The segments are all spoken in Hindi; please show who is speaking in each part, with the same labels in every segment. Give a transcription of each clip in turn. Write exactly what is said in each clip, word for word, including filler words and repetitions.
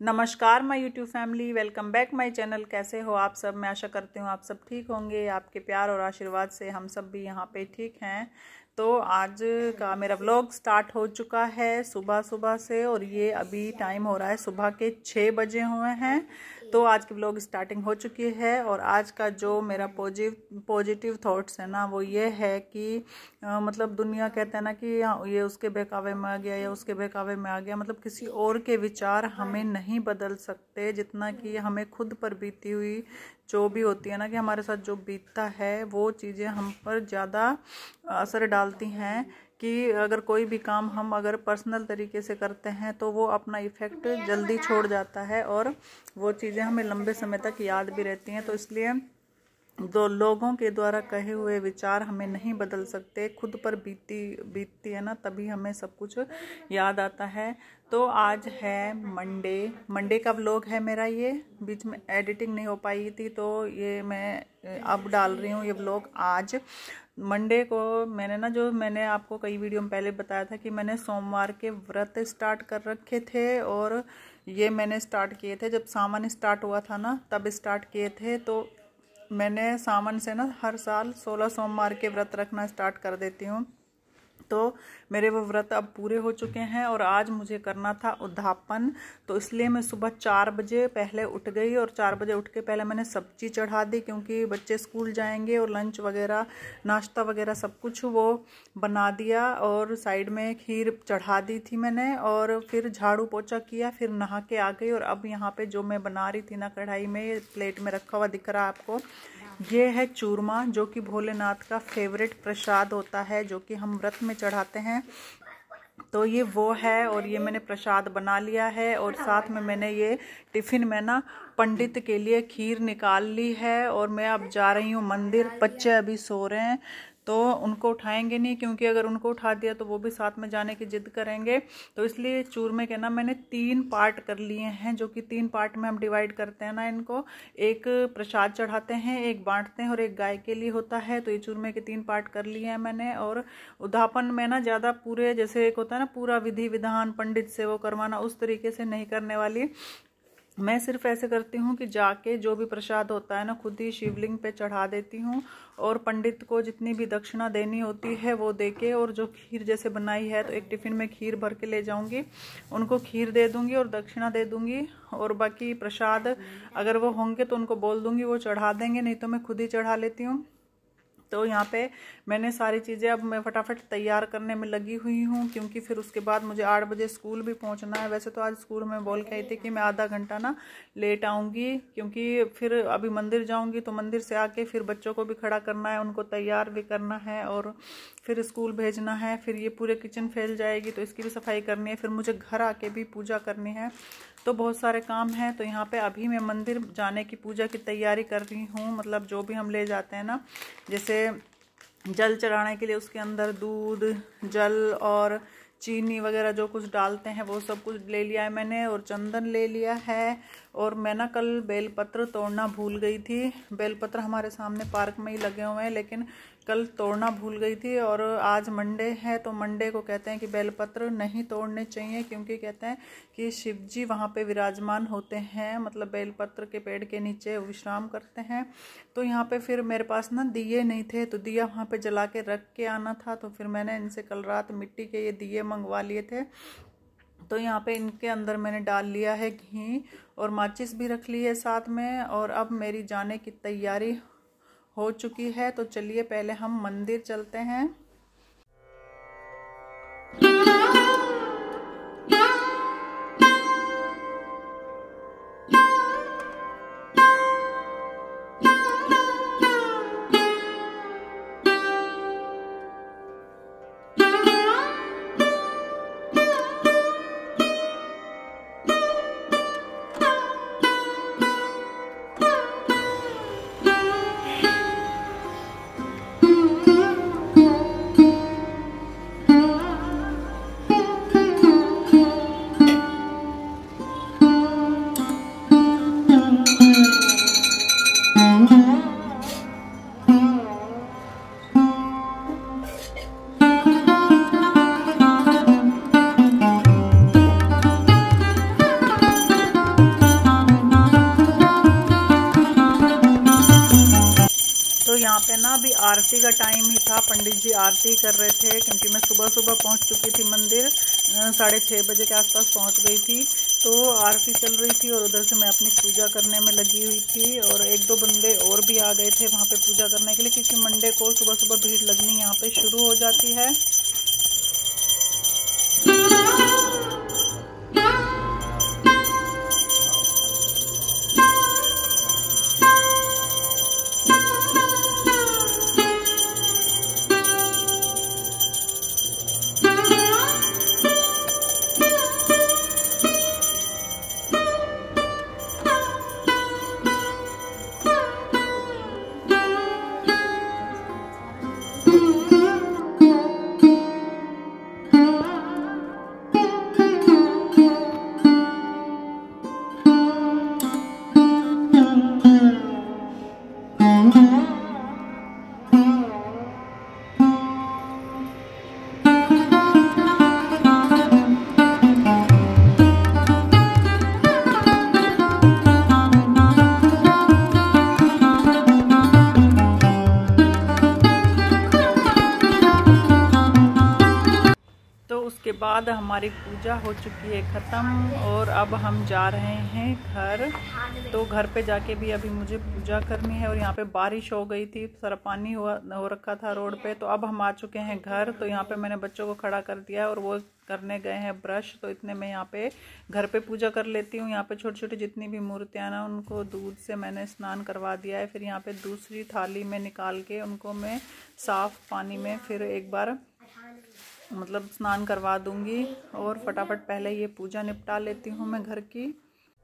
Speaker 1: नमस्कार my YouTube family, welcome back my channel. कैसे हो आप सब? मैं आशा करती हूँ आप सब ठीक होंगे। आपके प्यार और आशीर्वाद से हम सब भी यहाँ पे ठीक हैं। तो आज का मेरा व्लॉग स्टार्ट हो चुका है सुबह सुबह से, और ये अभी टाइम हो रहा है सुबह के छः बजे हुए हैं। तो आज की व्लॉग स्टार्टिंग हो चुकी है, और आज का जो मेरा पॉजिटिव पॉजिटिव थॉट्स है ना, वो ये है कि आ, मतलब दुनिया कहते हैं ना कि ये उसके बहकावे में आ गया या उसके बहकावे में आ गया, मतलब किसी और के विचार हमें नहीं बदल सकते, जितना कि हमें खुद पर बीती हुई जो भी होती है ना, कि हमारे साथ जो बीतता है वो चीज़ें हम पर ज़्यादा असर डालती हैं। कि अगर कोई भी काम हम अगर पर्सनल तरीके से करते हैं तो वो अपना इफ़ेक्ट जल्दी छोड़ जाता है, और वो चीज़ें हमें लंबे समय तक याद भी रहती हैं। तो इसलिए दो लोगों के द्वारा कहे हुए विचार हमें नहीं बदल सकते, खुद पर बीती बीतती है ना, तभी हमें सब कुछ याद आता है। तो आज है मंडे मंडे का व्लॉग है मेरा, ये बीच में एडिटिंग नहीं हो पाई थी तो ये मैं अब डाल रही हूँ ये व्लॉग। आज मंडे को मैंने ना, जो मैंने आपको कई वीडियो में पहले बताया था कि मैंने सोमवार के व्रत स्टार्ट कर रखे थे, और ये मैंने स्टार्ट किए थे जब सावन स्टार्ट हुआ था ना, तब स्टार्ट किए थे। तो मैंने सावन से ना हर साल सोलह सोमवार के व्रत रखना स्टार्ट कर देती हूँ। तो मेरे वो व्रत अब पूरे हो चुके हैं, और आज मुझे करना था उद्यापन। तो इसलिए मैं सुबह चार बजे पहले उठ गई, और चार बजे उठ के पहले मैंने सब्जी चढ़ा दी, क्योंकि बच्चे स्कूल जाएंगे और लंच वगैरह नाश्ता वगैरह सब कुछ वो बना दिया। और साइड में खीर चढ़ा दी थी मैंने, और फिर झाड़ू पोछा किया, फिर नहा के आ गई। और अब यहाँ पे जो मैं बना रही थी ना कढ़ाई में, प्लेट में रखा हुआ दिख रहा है आपको, ये है चूरमा, जो कि भोलेनाथ का फेवरेट प्रसाद होता है, जो कि हम व्रत में चढ़ाते हैं। तो ये वो है, और ये मैंने प्रसाद बना लिया है। और साथ में मैंने ये टिफ़िन में ना पंडित के लिए खीर निकाल ली है, और मैं अब जा रही हूँ मंदिर। बच्चे अभी सो रहे हैं तो उनको उठाएंगे नहीं, क्योंकि अगर उनको उठा दिया तो वो भी साथ में जाने की जिद करेंगे। तो इसलिए चूरमे के ना मैंने तीन पार्ट कर लिए हैं, जो कि तीन पार्ट में हम डिवाइड करते हैं ना इनको। एक प्रसाद चढ़ाते हैं, एक बांटते हैं, और एक गाय के लिए होता है। तो ये चूरमे के तीन पार्ट कर लिए हैं मैंने। और उद्यापन में ना ज़्यादा पूरे, जैसे एक होता है ना पूरा विधि विधान पंडित से वो करवाना, उस तरीके से नहीं करने वाली। मैं सिर्फ ऐसे करती हूँ कि जाके जो भी प्रसाद होता है ना, खुद ही शिवलिंग पे चढ़ा देती हूँ, और पंडित को जितनी भी दक्षिणा देनी होती है वो देके, और जो खीर जैसे बनाई है तो एक टिफ़िन में खीर भर के ले जाऊँगी, उनको खीर दे दूँगी और दक्षिणा दे दूँगी। और बाकी प्रसाद अगर वो होंगे तो उनको बोल दूँगी वो चढ़ा देंगे, नहीं तो मैं खुद ही चढ़ा लेती हूँ। तो यहाँ पे मैंने सारी चीज़ें अब मैं फटाफट तैयार करने में लगी हुई हूँ, क्योंकि फिर उसके बाद मुझे आठ बजे स्कूल भी पहुँचना है। वैसे तो आज स्कूल में बोल के आई थी कि मैं आधा घंटा ना लेट आऊँगी, क्योंकि फिर अभी मंदिर जाऊँगी तो मंदिर से आके फिर बच्चों को भी खड़ा करना है, उनको तैयार भी करना है, और फिर स्कूल भेजना है। फिर ये पूरे किचन फैल जाएगी तो इसकी भी सफाई करनी है, फिर मुझे घर आके भी पूजा करनी है। तो बहुत सारे काम हैं। तो यहाँ पे अभी मैं मंदिर जाने की पूजा की तैयारी कर रही हूँ। मतलब जो भी हम ले जाते हैं ना, जैसे जल चढ़ाने के लिए उसके अंदर दूध, जल और चीनी वगैरह जो कुछ डालते हैं वो सब कुछ ले लिया है मैंने, और चंदन ले लिया है। और मैं ना कल बेलपत्र तोड़ना भूल गई थी। बेलपत्र हमारे सामने पार्क में ही लगे हुए हैं, लेकिन कल तोड़ना भूल गई थी। और आज मंडे है, तो मंडे को कहते हैं कि बेलपत्र नहीं तोड़ने चाहिए, क्योंकि कहते हैं कि शिव जी वहाँ पे विराजमान होते हैं, मतलब बेलपत्र के पेड़ के नीचे विश्राम करते हैं। तो यहाँ पे फिर मेरे पास ना दिए नहीं थे, तो दिया वहाँ पे जला के रख के आना था। तो फिर मैंने इनसे कल रात मिट्टी के ये दिए मंगवा लिए थे। तो यहाँ पे इनके अंदर मैंने डाल लिया है घी, और माचिस भी रख ली है साथ में। और अब मेरी जाने की तैयारी हो चुकी है। तो चलिए पहले हम मंदिर चलते हैं। पे ना अभी आरती का टाइम ही था, पंडित जी आरती कर रहे थे, क्योंकि मैं सुबह सुबह पहुंच चुकी थी मंदिर, साढ़े छः बजे के आसपास पहुंच गई थी। तो आरती चल रही थी और उधर से मैं अपनी पूजा करने में लगी हुई थी, और एक दो बंदे और भी आ गए थे वहाँ पे पूजा करने के लिए, क्योंकि मंडे को सुबह सुबह भीड़ लगनी यहाँ पे शुरू हो जाती है। उसके बाद हमारी पूजा हो चुकी है ख़त्म, और अब हम जा रहे हैं घर। तो घर पे जाके भी अभी मुझे पूजा करनी है, और यहाँ पे बारिश हो गई थी, सारा पानी हुआ हो रखा था रोड पे। तो अब हम आ चुके हैं घर। तो यहाँ पे मैंने बच्चों को खड़ा कर दिया और वो करने गए हैं ब्रश। तो इतने में यहाँ पे घर पे पूजा कर लेती हूँ। यहाँ पे छोटी छोटी जितनी भी मूर्तियाँ ना, उनको दूध से मैंने स्नान करवा दिया है। फिर यहाँ पे दूसरी थाली में निकाल के उनको मैं साफ़ पानी में फिर एक बार मतलब स्नान करवा दूंगी, और फटाफट पहले ये पूजा निपटा लेती हूँ मैं घर की।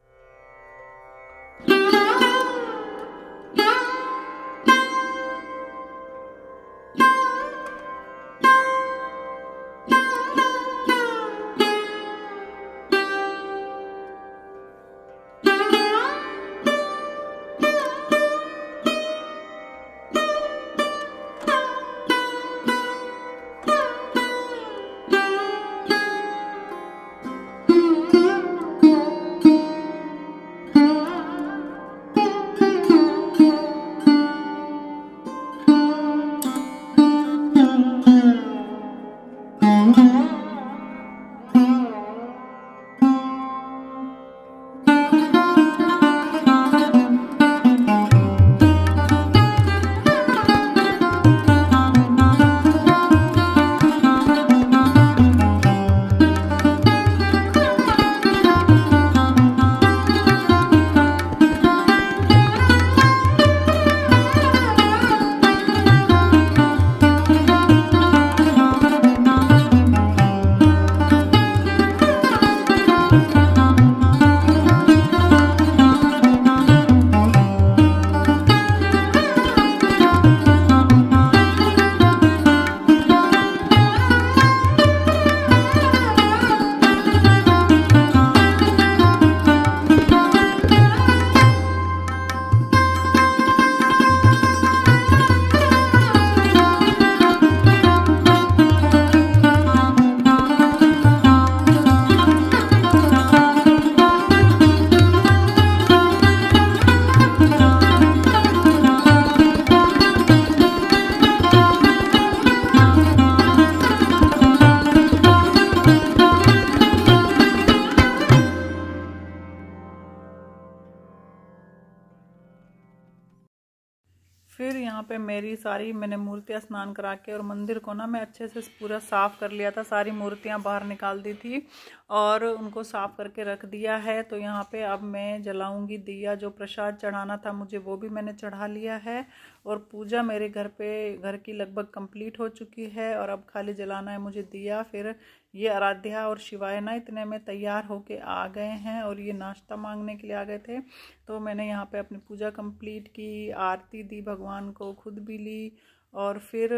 Speaker 1: फिर यहाँ पे मेरी सारी मैंने मूर्तियाँ स्नान करा के, और मंदिर को ना मैं अच्छे से पूरा साफ़ कर लिया था, सारी मूर्तियाँ बाहर निकाल दी थी और उनको साफ़ करके रख दिया है। तो यहाँ पे अब मैं जलाऊंगी दिया, जो प्रसाद चढ़ाना था मुझे वो भी मैंने चढ़ा लिया है, और पूजा मेरे घर पे घर की लगभग कंप्लीट हो चुकी है, और अब खाली जलाना है मुझे दिया। फिर ये आराध्या और शिवाय ना इतने में तैयार होके आ गए हैं, और ये नाश्ता मांगने के लिए आ गए थे। तो मैंने यहाँ पे अपनी पूजा कंप्लीट की, आरती दी भगवान को, खुद भी ली, और फिर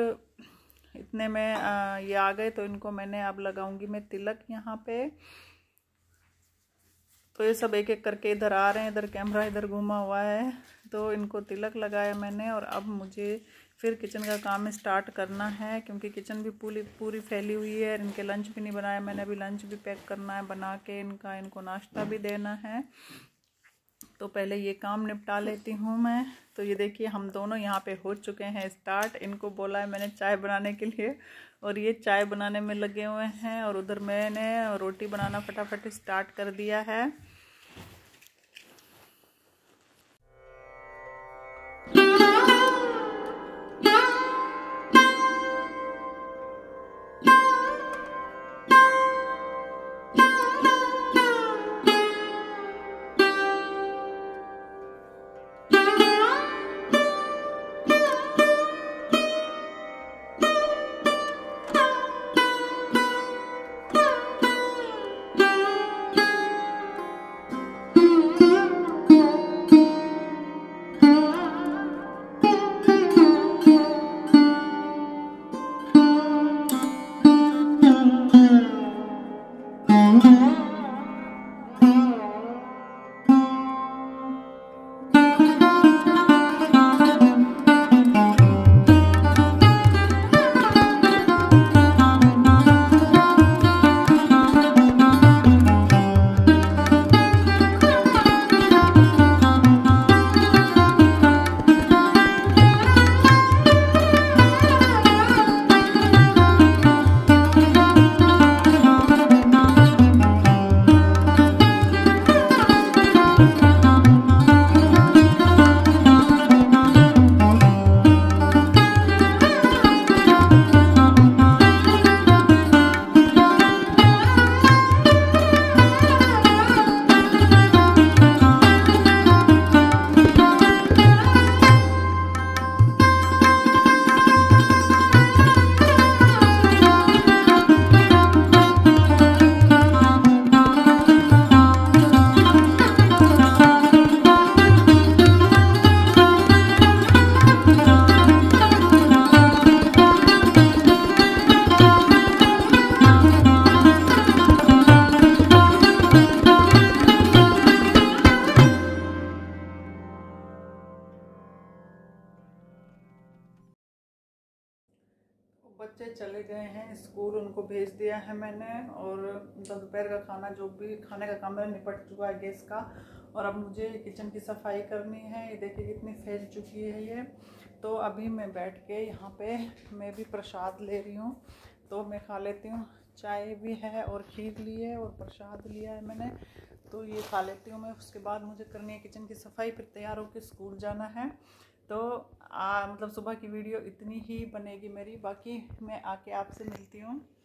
Speaker 1: इतने में आ, ये आ गए। तो इनको मैंने अब लगाऊंगी मैं तिलक यहाँ पे। तो ये सब एक एक करके इधर आ रहे हैं, इधर कैमरा इधर घूमा हुआ है, तो इनको तिलक लगाया मैंने। और अब मुझे फिर किचन का काम स्टार्ट करना है, क्योंकि किचन भी पूरी पूरी फैली हुई है। इनके लंच भी नहीं बनाया मैंने, अभी लंच भी पैक करना है बना के इनका, इनको नाश्ता भी देना है। तो पहले ये काम निपटा लेती हूँ मैं। तो ये देखिए हम दोनों यहाँ पे हो चुके हैं स्टार्ट। इनको बोला है मैंने चाय बनाने के लिए और ये चाय बनाने में लगे हुए हैं, और उधर मैंने रोटी बनाना फटाफट स्टार्ट कर दिया है। बच्चे चले गए हैं स्कूल, उनको भेज दिया है मैंने, और दोपहर का खाना जो भी खाने का काम मेरा निपट चुका है गैस का। और अब मुझे किचन की सफाई करनी है। ये देखिए कितनी फैल चुकी है ये। तो अभी मैं बैठ के यहाँ पे मैं भी प्रसाद ले रही हूँ, तो मैं खा लेती हूँ। चाय भी है और खीर ली है और प्रसाद लिया है मैंने, तो ये खा लेती हूँ मैं। उसके बाद मुझे करनी है किचन की सफाई, फिर तैयार होकर स्कूल जाना है। तो आ, मतलब सुबह की वीडियो इतनी ही बनेगी मेरी, बाकी मैं आके आपसे मिलती हूँ।